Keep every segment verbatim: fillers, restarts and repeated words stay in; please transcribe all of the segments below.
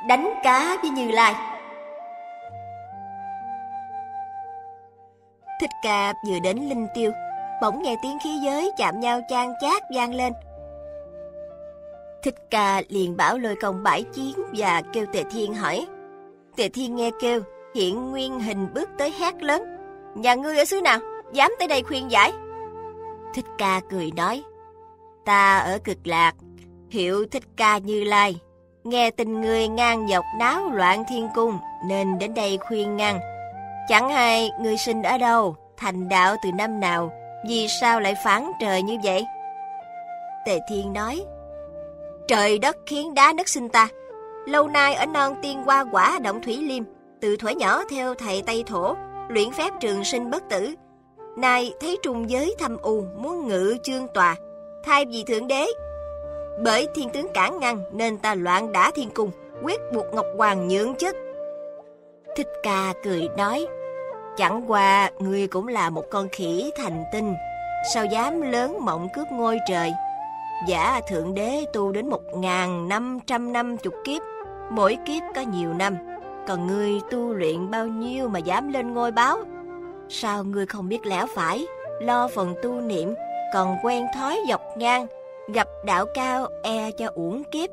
đánh cá với Như Lai. Thích Ca vừa đến Linh Tiêu, bỗng nghe tiếng khí giới chạm nhau chan chát vang lên. Thích Ca liền bảo Lôi Công bãi chiến và kêu Tề Thiên hỏi. Tề Thiên nghe kêu, hiện nguyên hình bước tới hét lớn: nhà ngươi ở xứ nào, dám tới đây khuyên giải? Thích Ca cười nói: ta ở Cực Lạc, hiệu Thích Ca Như Lai, nghe tin ngươi ngang dọc náo loạn thiên cung nên đến đây khuyên ngăn. Chẳng hay ngươi sinh ở đâu, thành đạo từ năm nào, vì sao lại phản trời như vậy? Tề Thiên nói: trời đất khiến đá nứt sinh ta, lâu nay ở non tiên hoa quả động thủy liêm, từ thuở nhỏ theo thầy Tây Thổ luyện phép trường sinh bất tử. Nay thấy trùng giới thâm u, muốn ngự chương tòa, thay vì thượng đế. Bởi thiên tướng cản ngăn nên ta loạn đả thiên cung, quyết buộc Ngọc Hoàng nhượng chức. Thích Ca cười nói: chẳng qua ngươi cũng là một con khỉ thành tinh, sao dám lớn mộng cướp ngôi trời? Giả thượng đế tu đến một ngàn năm trăm năm chục kiếp, mỗi kiếp có nhiều năm, còn ngươi tu luyện bao nhiêu mà dám lên ngôi báo? Sao ngươi không biết lẽ phải, lo phần tu niệm, còn quen thói dọc ngang, gặp đạo cao e cho uổng kiếp?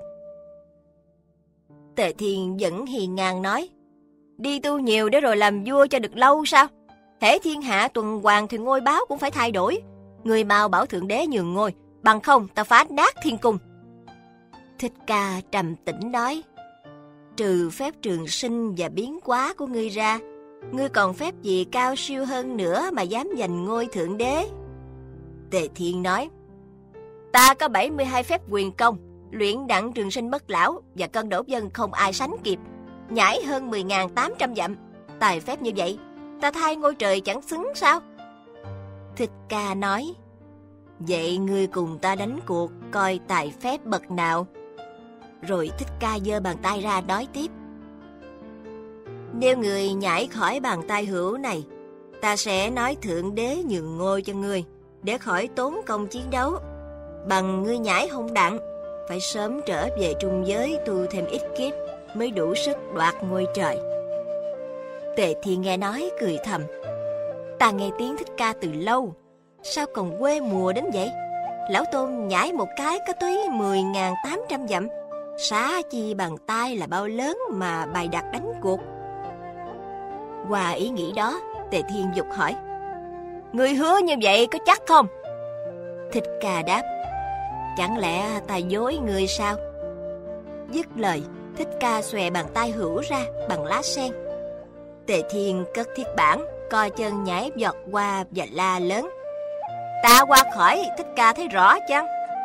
Tề Thiên vẫn hiền ngang nói: đi tu nhiều để rồi làm vua cho được lâu sao? Hễ thiên hạ tuần hoàn thì ngôi báo cũng phải thay đổi. Người mau bảo thượng đế nhường ngôi, bằng không ta phá nát thiên cung. Thích Ca trầm tĩnh nói: trừ phép trường sinh và biến hóa của ngươi ra, ngươi còn phép gì cao siêu hơn nữa mà dám giành ngôi thượng đế? Tề Thiên nói: ta có bảy mươi hai phép quyền công, luyện đặng trường sinh bất lão, và cân đổ dân không ai sánh kịp, nhảy hơn mười nghìn tám trăm dặm. Tài phép như vậy, ta thay ngôi trời chẳng xứng sao? Thích Ca nói: vậy ngươi cùng ta đánh cuộc, coi tài phép bậc nào. Rồi Thích Ca giơ bàn tay ra nói tiếp: nếu người nhảy khỏi bàn tay hữu này, ta sẽ nói thượng đế nhường ngôi cho ngươi, để khỏi tốn công chiến đấu. Bằng ngươi nhảy không đặng, phải sớm trở về trung giới tu thêm ít kiếp mới đủ sức đoạt ngôi trời. Tề Thiên nghe nói cười thầm: ta nghe tiếng Thích Ca từ lâu, sao còn quê mùa đến vậy? Lão Tôn nhảy một cái có tới mười nghìn tám trăm dặm, xá chi bàn tay là bao lớn mà bày đặt đánh cuộc. Qua ý nghĩ đó, Tề Thiên dục hỏi: ngươi hứa như vậy có chắc không? Thích Ca đáp: chẳng lẽ ta dối ngươi sao? Dứt lời, Thích Ca xòe bàn tay hữu ra bằng lá sen. Tề Thiên cất thiết bản, co chân nhảy giọt qua và la lớn: ta qua khỏi, Thích Ca thấy rõ chăng?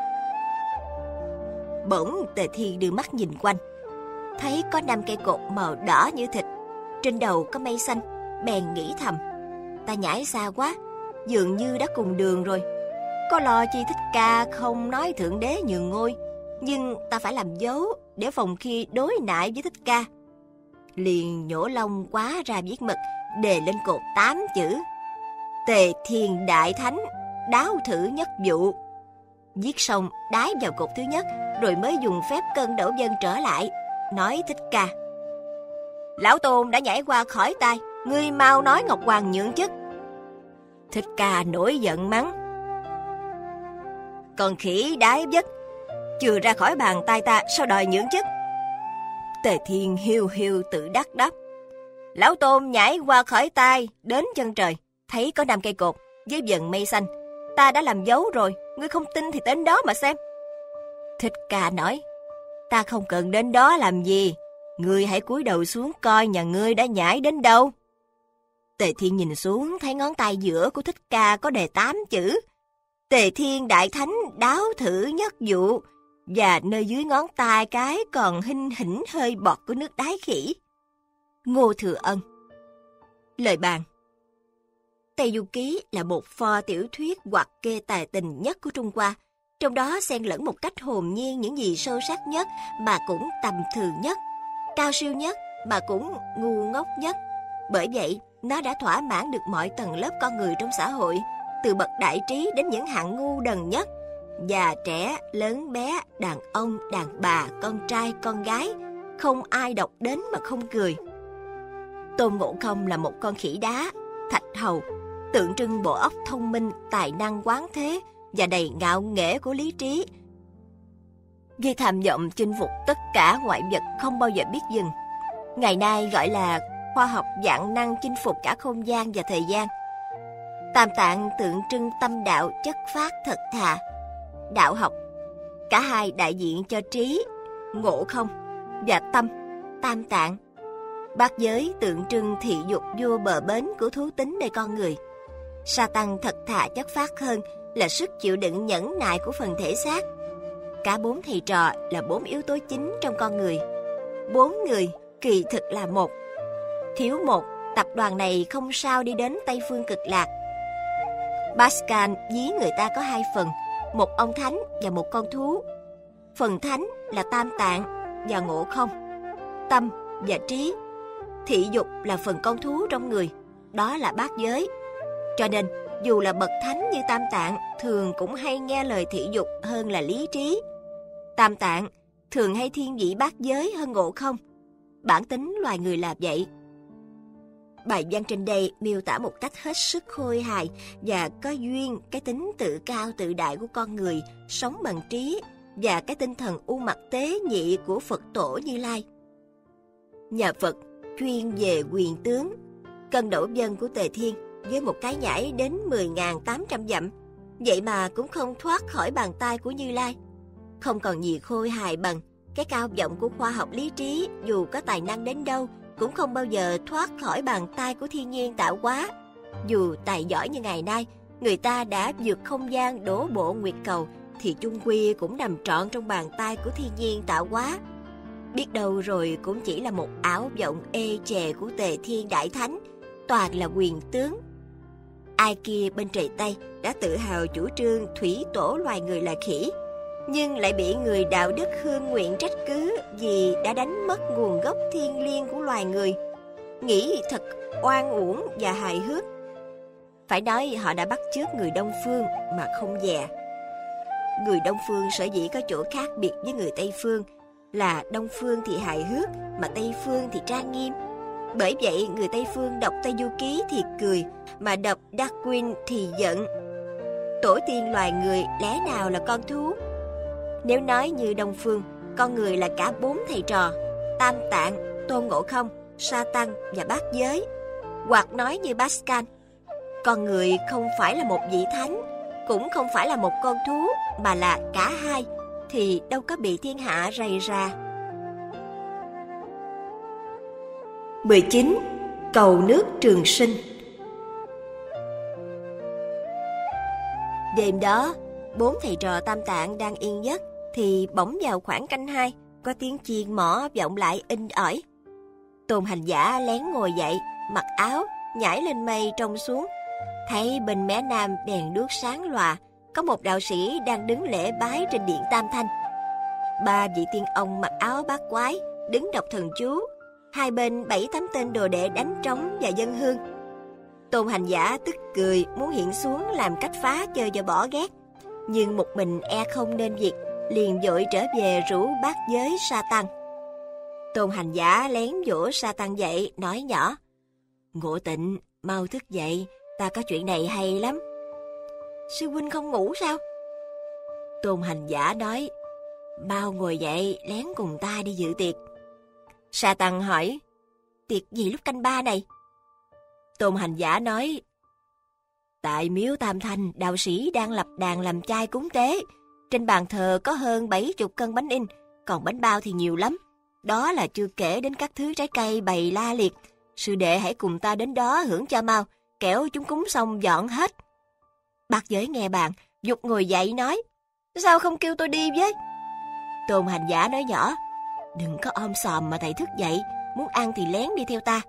Bỗng Tề Thiên đưa mắt nhìn quanh, thấy có năm cây cột màu đỏ như thịt, trên đầu có mây xanh, bèn nghĩ thầm: ta nhảy xa quá, dường như đã cùng đường rồi. Có lo chi Thích Ca không nói thượng đế nhường ngôi, nhưng ta phải làm dấu để phòng khi đối nại với Thích Ca. Liền nhổ lông quá ra viết mực, đề lên cột tám chữ: Tề Thiên Đại Thánh, đáo thử nhất vụ. Viết xong đái vào cột thứ nhất, rồi mới dùng phép cân đổ dân trở lại, nói Thích Ca: lão Tôn đã nhảy qua khỏi tay, ngươi mau nói Ngọc Hoàng nhượng chức. Thích Ca nổi giận mắng: con khỉ đái vất, chưa ra khỏi bàn tay ta sao đòi nhượng chức? Tề Thiên hiu hiu tự đắc đáp: lão Tôn nhảy qua khỏi tay đến chân trời, thấy có năm cây cột với vần mây xanh, ta đã làm dấu rồi, ngươi không tin thì đến đó mà xem. Thích Ca nói: ta không cần đến đó làm gì, ngươi hãy cúi đầu xuống coi nhà ngươi đã nhảy đến đâu. Tề Thiên nhìn xuống thấy ngón tay giữa của Thích Ca có đề tám chữ: Tề Thiên Đại Thánh, đáo thử nhất vụ, và nơi dưới ngón tay cái còn hinh hỉnh hơi bọt của nước đáy khỉ. Ngô Thừa Ân. Lời bàn: Tây Du Ký là một pho tiểu thuyết hoặc kê tài tình nhất của Trung Hoa, trong đó xen lẫn một cách hồn nhiên những gì sâu sắc nhất mà cũng tầm thường nhất, cao siêu nhất mà cũng ngu ngốc nhất. Bởi vậy, nó đã thỏa mãn được mọi tầng lớp con người trong xã hội, từ bậc đại trí đến những hạng ngu đần nhất. Già trẻ, lớn bé, đàn ông, đàn bà, con trai, con gái không ai đọc đến mà không cười. Tôn Ngộ Không là một con khỉ đá, thạch hầu, tượng trưng bộ óc thông minh, tài năng quán thế và đầy ngạo nghễ của lý trí. Ghi tham vọng chinh phục tất cả ngoại vật không bao giờ biết dừng. Ngày nay gọi là khoa học vạn năng chinh phục cả không gian và thời gian. Tam Tạng tượng trưng tâm đạo chất phát thật thà, đạo học, cả hai đại diện cho trí, ngộ không, và tâm, tam tạng. Bát giới tượng trưng thị dục vua bờ bến của thú tính nơi con người. Sa tăng thật thà chất phát hơn là sức chịu đựng nhẫn nại của phần thể xác. Cả bốn thầy trò là bốn yếu tố chính trong con người. Bốn người kỳ thực là một. Thiếu một, tập đoàn này không sao đi đến Tây Phương Cực Lạc. Pascal ví người ta có hai phần, một ông thánh và một con thú. Phần thánh là tam tạng và ngộ không, tâm và trí. Thị dục là phần con thú trong người, đó là bát giới. Cho nên, dù là bậc thánh như Tam Tạng, thường cũng hay nghe lời thị dục hơn là lý trí. Tam Tạng thường hay thiên vị bát giới hơn ngộ không. Bản tính loài người là vậy. Bài văn trên đây miêu tả một cách hết sức khôi hài và có duyên cái tính tự cao tự đại của con người, sống bằng trí, và cái tinh thần u mặc tế nhị của Phật tổ Như Lai. Nhà Phật chuyên về quyền tướng, cân đổ vân của Tề Thiên với một cái nhảy đến mười nghìn tám trăm dặm, vậy mà cũng không thoát khỏi bàn tay của Như Lai. Không còn gì khôi hài bằng cái cao vọng của khoa học lý trí, dù có tài năng đến đâu cũng không bao giờ thoát khỏi bàn tay của thiên nhiên tạo hóa. Dù tài giỏi như ngày nay, người ta đã vượt không gian đổ bộ nguyệt cầu, thì chung quy cũng nằm trọn trong bàn tay của thiên nhiên tạo hóa. Biết đâu rồi cũng chỉ là một ảo vọng ê chề của Tề Thiên Đại Thánh, toàn là quyền tướng. Ai kia bên trời Tây đã tự hào chủ trương thủy tổ loài người là khỉ, nhưng lại bị người đạo đức hương nguyện trách cứ vì đã đánh mất nguồn gốc thiêng liêng của loài người. Nghĩ thật oan uổng và hài hước. Phải nói họ đã bắt chước người Đông Phương mà không dè. Người Đông Phương sở dĩ có chỗ khác biệt với người Tây Phương là Đông Phương thì hài hước mà Tây Phương thì trang nghiêm. Bởi vậy người Tây Phương đọc Tây Du Ký thì cười, mà đọc Darwin thì giận. Tổ tiên loài người lẽ nào là con thú? Nếu nói như Đông Phương, con người là cả bốn thầy trò, Tam Tạng, Tôn Ngộ Không, Sa Tăng và bát giới. Hoặc nói như Pascal, con người không phải là một vị thánh, cũng không phải là một con thú, mà là cả hai, thì đâu có bị thiên hạ rầy rà. mười chín. Cầu nước trường sinh. Đêm đó, bốn thầy trò Tam Tạng đang yên giấc, thì bỗng vào khoảng canh hai, có tiếng chiên mõ vọng lại inh ỏi. Tôn Hành Giả lén ngồi dậy, mặc áo, nhảy lên mây trông xuống, thấy bên mé nam đèn đuốc sáng lòa, có một đạo sĩ đang đứng lễ bái trên điện Tam Thanh. Ba vị tiên ông mặc áo bát quái, đứng đọc thần chú, hai bên bảy tám tên đồ đệ đánh trống và dâng hương. Tôn Hành Giả tức cười, muốn hiện xuống làm cách phá chơi cho bỏ ghét, nhưng một mình e không nên việc, liền vội trở về rủ bát giới Sa Tăng. Tôn Hành Giả lén dỗ Sa Tăng dậy, nói nhỏ: Ngộ Tịnh, mau thức dậy, ta có chuyện này hay lắm. Sư huynh không ngủ sao? Tôn Hành Giả nói: Mau ngồi dậy, lén cùng ta đi dự tiệc. Sa Tăng hỏi: Tiệc gì lúc canh ba này? Tôn Hành Giả nói: Tại miếu Tam Thanh, đạo sĩ đang lập đàn làm chay cúng tế. Trên bàn thờ có hơn bảy chục cân bánh in, còn bánh bao thì nhiều lắm. Đó là chưa kể đến các thứ trái cây bày la liệt. Sư đệ hãy cùng ta đến đó hưởng cho mau, kẻo chúng cúng xong dọn hết. Bát giới nghe bàn, giục ngồi dậy nói: Sao không kêu tôi đi với? Tôn Hành Giả nói nhỏ: Đừng có om sòm mà thầy thức dậy, muốn ăn thì lén đi theo ta.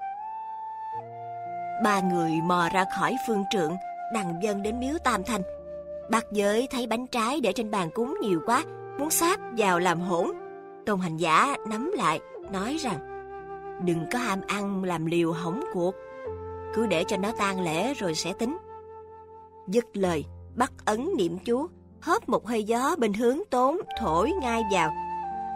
Ba người mò ra khỏi phương trượng, đằng vân đến miếu Tam Thanh. Bát giới thấy bánh trái để trên bàn cúng nhiều quá, muốn sáp vào làm hỗn. Tôn Hành Giả nắm lại, nói rằng: Đừng có ham ăn làm liều hỏng cuộc, cứ để cho nó tang lễ rồi sẽ tính. Dứt lời, bắt ấn niệm chú, hớp một hơi gió bên hướng tốn thổi ngay vào.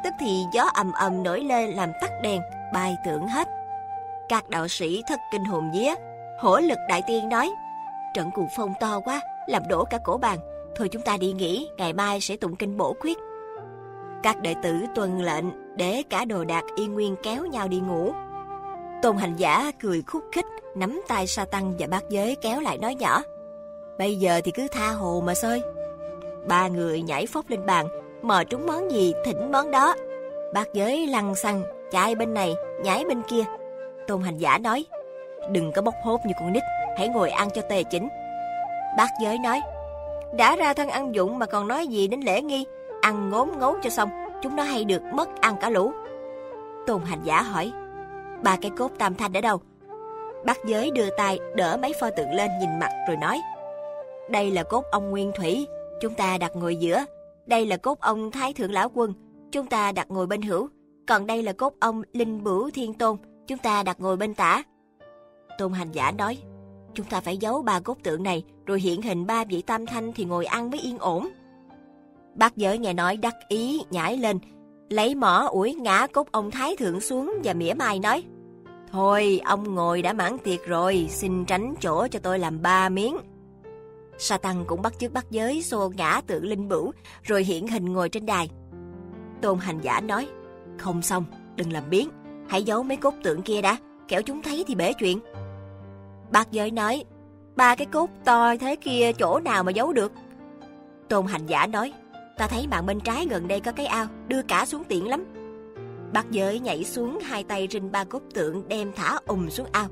Tức thì gió ầm ầm nổi lên làm tắt đèn, bay tưởng hết. Các đạo sĩ thất kinh hồn vía. Hổ Lực Đại Tiên nói: trận cuồng phong to quá, làm đổ cả cổ bàn. Thôi chúng ta đi nghỉ, ngày mai sẽ tụng kinh bổ khuyết. Các đệ tử tuân lệnh, để cả đồ đạc y nguyên kéo nhau đi ngủ. Tôn Hành Giả cười khúc khích, nắm tay Sa Tăng và Bát Giới kéo lại nói nhỏ: bây giờ thì cứ tha hồ mà xơi. Ba người nhảy phóc lên bàn, mò trúng món gì thỉnh món đó. Bát Giới lăng xăng, chạy bên này, nhảy bên kia. Tôn Hành Giả nói: đừng có bốc hốt như con nít, hãy ngồi ăn cho tề chỉnh. Bát Giới nói: đã ra thân ăn dụng mà còn nói gì đến lễ nghi, ăn ngốn ngấu cho xong, chúng nó hay được mất ăn cả lũ. Tôn Hành Giả hỏi: ba cái cốt tam thanh ở đâu? Bát Giới đưa tay đỡ mấy pho tượng lên nhìn mặt rồi nói: đây là cốt ông Nguyên Thủy, chúng ta đặt ngồi giữa. Đây là cốt ông Thái Thượng Lão Quân, chúng ta đặt ngồi bên hữu. Còn đây là cốt ông Linh Bửu Thiên Tôn, chúng ta đặt ngồi bên tả. Tôn Hành Giả nói: chúng ta phải giấu ba cốt tượng này, rồi hiện hình ba vị tam thanh thì ngồi ăn mới yên ổn. Bát Giới nghe nói đắc ý, nhảy lên, lấy mỏ ủi ngã cốt ông Thái Thượng xuống và mỉa mai nói: thôi, ông ngồi đã mãn tiệc rồi, xin tránh chỗ cho tôi làm ba miếng. Sa Tăng cũng bắt chước Bát Giới xô ngã tượng Linh Bửu, rồi hiện hình ngồi trên đài. Tôn Hành Giả nói: không xong, đừng làm biếng, hãy giấu mấy cốt tượng kia đã, kẻo chúng thấy thì bể chuyện. Bát Giới nói: ba cái cốt to thế kia chỗ nào mà giấu được? Tôn Hành Giả nói: ta thấy mạng bên trái gần đây có cái ao, đưa cả xuống tiện lắm. Bát Giới nhảy xuống, hai tay rinh ba cốt tượng đem thả ùm xuống ao,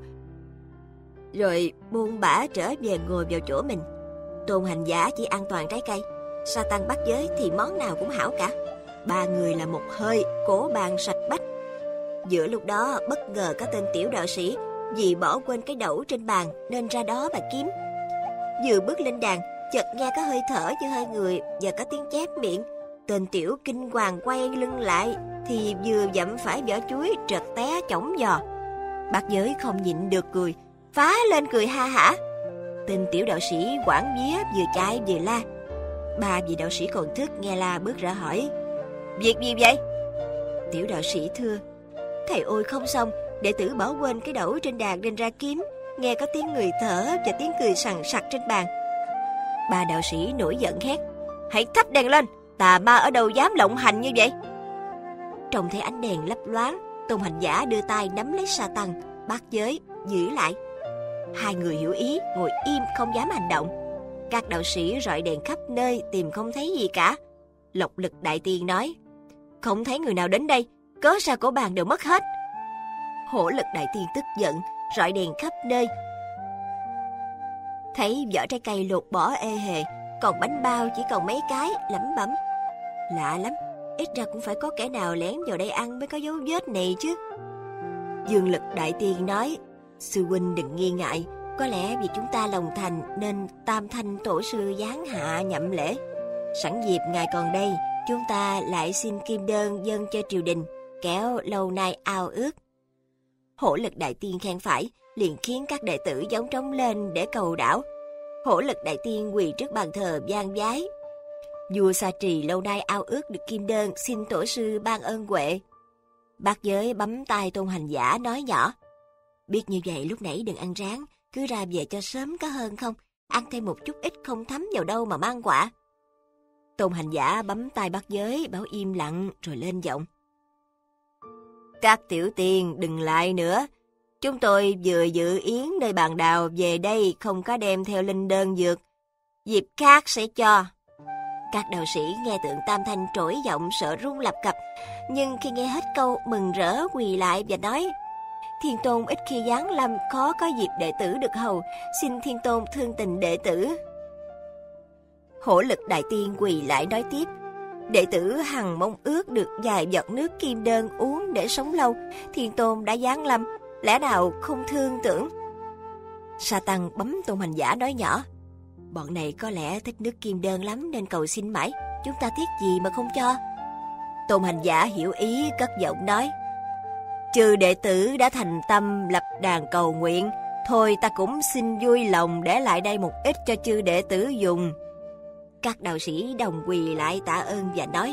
rồi buông bả trở về ngồi vào chỗ mình. Tôn Hành Giả chỉ an toàn trái cây, Sa Tăng Bát Giới thì món nào cũng hảo cả. Ba người là một hơi, cổ bàn sạch bách. Giữa lúc đó bất ngờ có tên tiểu đạo sĩ vì bỏ quên cái đẩu trên bàn nên ra đó mà kiếm. Vừa bước lên đàn, chợt nghe có hơi thở như hơi người và có tiếng chép miệng. Tên tiểu kinh hoàng quay lưng lại thì vừa dậm phải vỏ chuối, trật té chỏng giò. Bát Giới không nhịn được cười, phá lên cười ha hả. Tên tiểu đạo sĩ quảng vía vừa chạy vừa la. Ba vị đạo sĩ còn thức nghe la bước ra hỏi: việc gì vậy? Tiểu đạo sĩ thưa: thầy ôi không xong, đệ tử bỏ quên cái đẩu trên đàn nên ra kiếm, nghe có tiếng người thở và tiếng cười sằng sặc trên bàn. Ba đạo sĩ nổi giận hét: hãy thắp đèn lên, tà ma ở đâu dám lộng hành như vậy? Trông thấy ánh đèn lấp loáng, Tôn Hành Giả đưa tay nắm lấy Sa Tăng, Bát Giới giữ lại. Hai người hiểu ý, ngồi im không dám hành động. Các đạo sĩ rọi đèn khắp nơi tìm không thấy gì cả. Lộc Lực Đại Tiên nói: không thấy người nào đến đây, cớ sao cổ bàn đều mất hết? Hổ Lực Đại Tiên tức giận, rọi đèn khắp nơi. Thấy vỏ trái cây lột bỏ ê hề, còn bánh bao chỉ còn mấy cái, lẩm bẩm: lạ lắm, ít ra cũng phải có kẻ nào lén vào đây ăn mới có dấu vết này chứ. Dương Lực Đại Tiên nói: sư huynh đừng nghi ngại, có lẽ vì chúng ta lòng thành nên tam thanh tổ sư giáng hạ nhậm lễ. Sẵn dịp ngài còn đây, chúng ta lại xin kim đơn dâng cho triều đình, kéo lâu nay ao ước. Hổ Lực Đại Tiên khen phải, liền khiến các đệ tử gióng trống lên để cầu đảo. Hổ Lực Đại Tiên quỳ trước bàn thờ van vái: vua Sa Trì lâu nay ao ước được kim đơn, xin tổ sư ban ơn huệ. Bát Giới bấm tay Tôn Hành Giả nói nhỏ: biết như vậy lúc nãy đừng ăn rán, cứ ra về cho sớm có hơn không? Ăn thêm một chút ít không thấm vào đâu mà mang quả. Tôn Hành Giả bấm tay Bát Giới bảo im lặng rồi lên giọng: các tiểu tiên đừng lại nữa. Chúng tôi vừa dự yến nơi bàn đào về đây không có đem theo linh đơn dược. Dịp khác sẽ cho. Các đạo sĩ nghe tượng tam thanh trỗi giọng sợ run lập cập, nhưng khi nghe hết câu mừng rỡ quỳ lại và nói: Thiên Tôn ít khi giáng lâm, khó có dịp đệ tử được hầu, xin Thiên Tôn thương tình đệ tử. Hổ Lực Đại Tiên quỳ lại nói tiếp: đệ tử hằng mong ước được vài giọt nước kim đơn uống để sống lâu. Thiên Tôn đã giáng lâm, lẽ nào không thương tưởng? Sa Tăng bấm Tôn Hành Giả nói nhỏ: bọn này có lẽ thích nước kim đơn lắm nên cầu xin mãi, chúng ta tiếc gì mà không cho. Tôn Hành Giả hiểu ý cất giọng nói: trừ đệ tử đã thành tâm lập đàn cầu nguyện, thôi ta cũng xin vui lòng để lại đây một ít cho chư đệ tử dùng. Các đạo sĩ đồng quỳ lại tạ ơn và nói: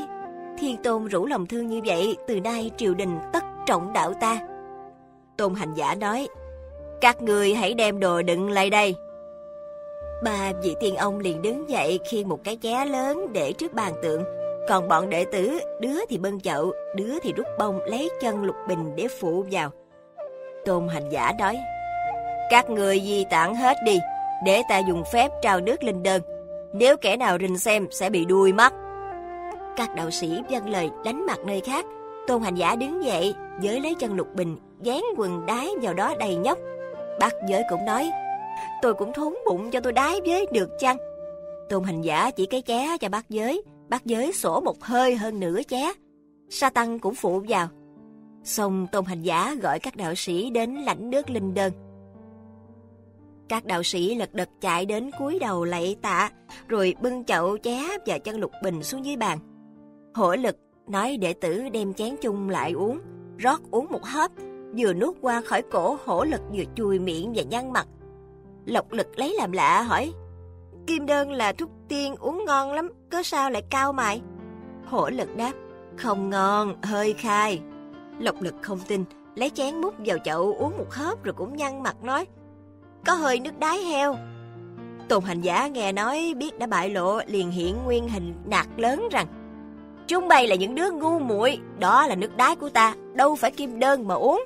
Thiên Tôn rủ lòng thương như vậy, từ nay triều đình tất trọng đạo ta. Tôn Hành Giả nói, các người hãy đem đồ đựng lại đây. Ba vị tiên ông liền đứng dậy khiêng một cái ché lớn để trước bàn tượng, còn bọn đệ tử đứa thì bưng chậu, đứa thì rút bông lấy chân Lục Bình để phụ vào. Tôn Hành Giả nói, các người di tản hết đi, để ta dùng phép trao nước linh đơn, nếu kẻ nào rình xem sẽ bị đuôi mắt. Các đạo sĩ vâng lời đánh mặt nơi khác. Tôn Hành Giả đứng dậy, giới lấy chân Lục Bình, dán quần đái vào đó đầy nhóc. Bác giới cũng nói, tôi cũng thốn bụng cho tôi đái với được chăng? Tôn Hành Giả chỉ cái ché cho bác giới, bác giới sổ một hơi hơn nửa ché. Sa Tăng cũng phụ vào. Xong Tôn Hành Giả gọi các đạo sĩ đến lãnh nước linh đơn. Các đạo sĩ lật đật chạy đến cúi đầu lạy tạ, rồi bưng chậu ché và chân Lục Bình xuống dưới bàn. Hổ Lực nói đệ tử đem chén chung lại uống, rót uống một hớp, vừa nuốt qua khỏi cổ Hổ Lực vừa chùi miệng và nhăn mặt. Lộc Lực lấy làm lạ hỏi, kim đơn là thuốc tiên uống ngon lắm, cớ sao lại cao mày? Hổ Lực đáp, không ngon, hơi khai. Lộc Lực không tin, lấy chén múc vào chậu uống một hớp rồi cũng nhăn mặt nói, có hơi nước đái heo. Tôn Hành Giả nghe nói biết đã bại lộ, liền hiện nguyên hình nạt lớn rằng, chúng bay là những đứa ngu muội, đó là nước đái của ta, đâu phải kim đơn mà uống.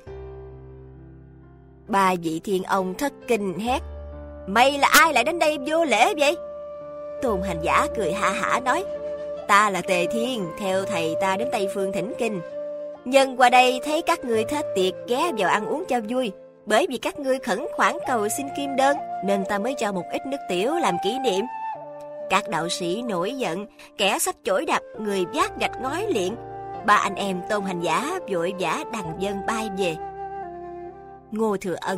Ba vị thiên ông thất kinh hét, mày là ai lại đến đây vô lễ vậy? Tôn Hành Giả cười ha hả nói, ta là Tề Thiên, theo thầy ta đến Tây Phương thỉnh kinh. Nhân qua đây thấy các ngươi thết tiệc ghé vào ăn uống cho vui, bởi vì các ngươi khẩn khoản cầu xin kim đơn, nên ta mới cho một ít nước tiểu làm kỷ niệm. Các đạo sĩ nổi giận, kẻ xách chổi đạp, người vác gạch ngói liệng. Ba anh em Tôn Hành Giả vội vã đằng dâng bay về. Ngô Thừa Ân.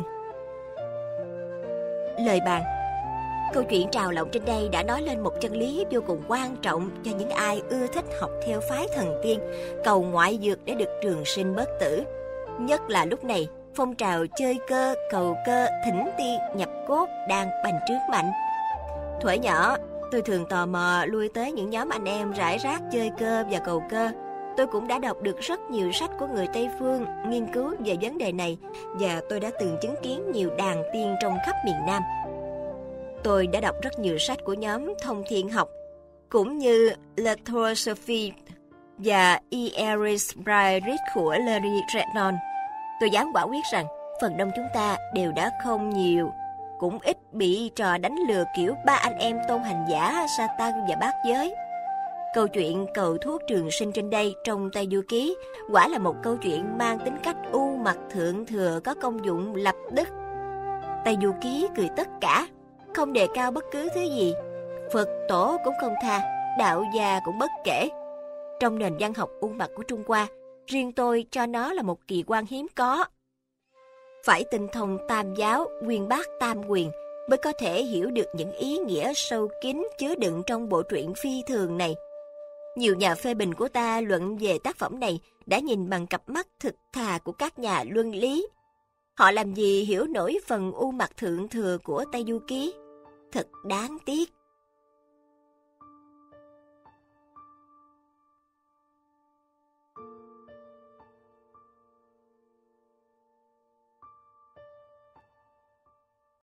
Lời bàn. Câu chuyện trào lộng trên đây đã nói lên một chân lý vô cùng quan trọng cho những ai ưa thích học theo phái thần tiên, cầu ngoại dược để được trường sinh bất tử. Nhất là lúc này, phong trào chơi cơ, cầu cơ, thỉnh tiên, nhập cốt đang bành trướng mạnh. Thuở nhỏ, tôi thường tò mò lui tới những nhóm anh em rải rác chơi cơ và cầu cơ. Tôi cũng đã đọc được rất nhiều sách của người Tây Phương nghiên cứu về vấn đề này, và tôi đã từng chứng kiến nhiều đàn tiên trong khắp miền Nam. Tôi đã đọc rất nhiều sách của nhóm thông thiên học, cũng như La Theosophie và Eris Brairit của Larry Rednon. Tôi dám quả quyết rằng phần đông chúng ta đều đã không nhiều, cũng ít bị trò đánh lừa kiểu ba anh em Tôn Hành Giả, Sa Tăng và Bát Giới. Câu chuyện cầu thuốc trường sinh trên đây trong Tây Du Ký quả là một câu chuyện mang tính cách u mặt thượng thừa, có công dụng lập đức. Tây Du Ký cười tất cả, không đề cao bất cứ thứ gì. Phật tổ cũng không tha, đạo gia cũng bất kể. Trong nền văn học u mặt của Trung Hoa, riêng tôi cho nó là một kỳ quan hiếm có. Phải tinh thông tam giáo, uyên bác tam quyền mới có thể hiểu được những ý nghĩa sâu kín chứa đựng trong bộ truyện phi thường này. Nhiều nhà phê bình của ta luận về tác phẩm này đã nhìn bằng cặp mắt thực thà của các nhà luân lý. Họ làm gì hiểu nổi phần u mặt thượng thừa của Tây Du Ký. Thật đáng tiếc.